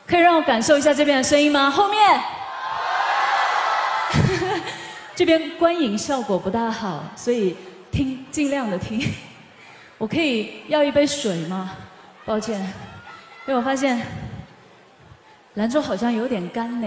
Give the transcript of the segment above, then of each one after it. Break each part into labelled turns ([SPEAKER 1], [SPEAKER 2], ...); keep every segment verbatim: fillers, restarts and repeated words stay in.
[SPEAKER 1] 可以让我感受一下这边的声音吗？后面，这边观影效果不大好，所以听尽量的听。我可以要一杯水吗？抱歉，因为我发现兰州好像有点干呢，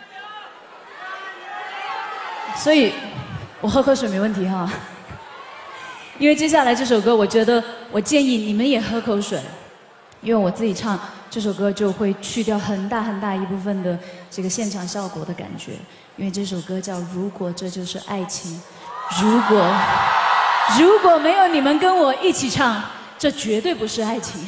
[SPEAKER 1] 所以我喝口水没问题哈。因为接下来这首歌，我觉得我建议你们也喝口水，因为我自己唱这首歌就会去掉很大很大一部分的这个现场效果的感觉，因为这首歌叫《如果这就是爱情》，如果如果没有你们跟我一起唱，这绝对不是爱情。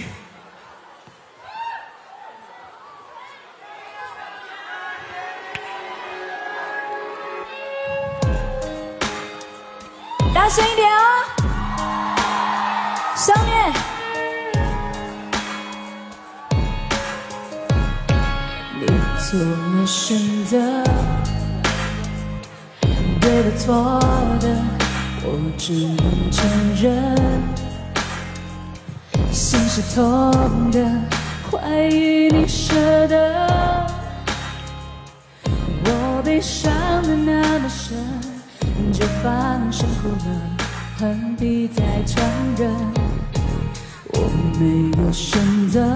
[SPEAKER 1] 大声一点哦！上面。你做了选择，对的错的，我只能承认。心是痛的，怀疑你舍得。我悲伤的那么深，就放声哭了，何必再承认？我没有选择，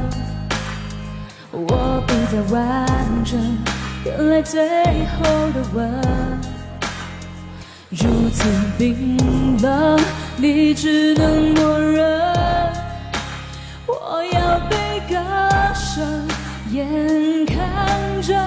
[SPEAKER 1] 我不再完整，原来最后的吻如此冰冷，你只能默认。我要被割舍，眼看着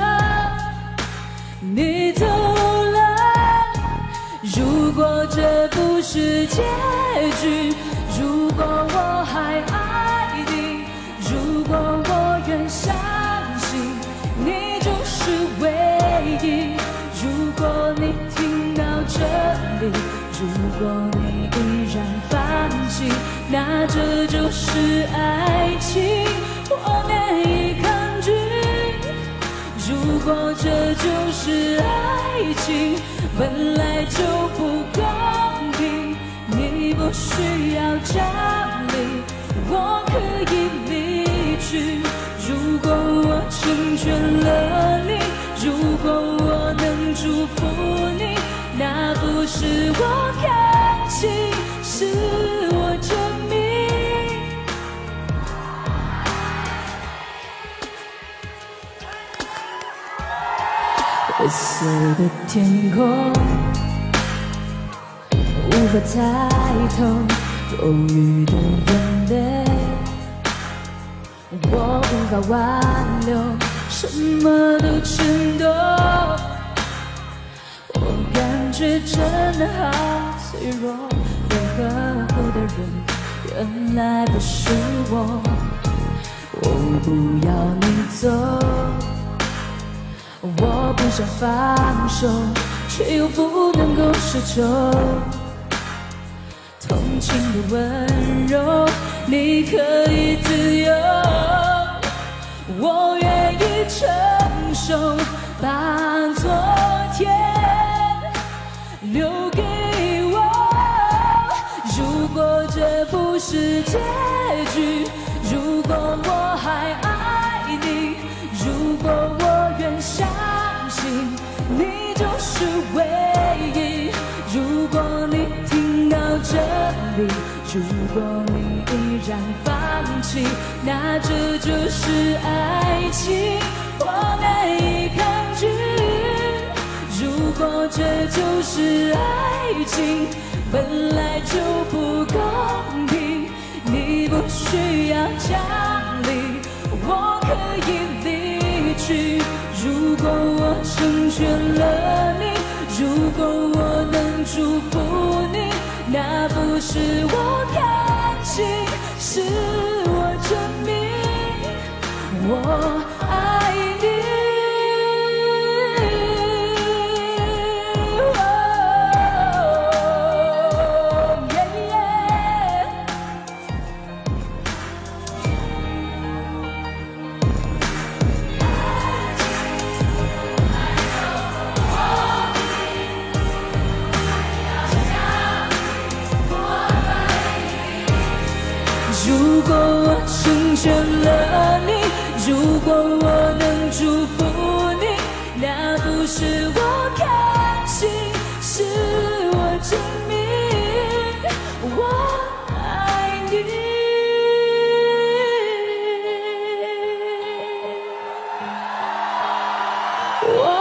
[SPEAKER 1] 你走了。如果这不是结局，如果我还爱你，如果我愿相信你就是唯一，如果你听到这里，如果你依然放弃，那这就是爱情，我难以抗拒。如果这就是爱情，本来就不公平，你不需要讲理，我可以离去。如果我成全了你，如果我能祝福你，那不是我偏心，是我证明。灰色的天空，无法抬头，多余的眼泪，我无法挽留，什么都震动。我感觉真的好脆弱，被呵护的人原来不是我。我不要你走，我不想放手，却又不能够奢求。同情的温柔，你可以自由，我愿意承受，把昨天留给我。如果这不是结局，如果我还爱你，如果我愿相信你就是唯一，如果你听到这里，如果你依然放弃，那这就是爱情，我难以抗拒。如果这就是爱情，本来就不公平，你不需要讲理，我可以离去。如果我成全了你，如果我能祝福你，那不是我偏心，是我证明我爱你。如果我成全了你，如果我能祝福你，那不是我开心，是我证明我爱你。我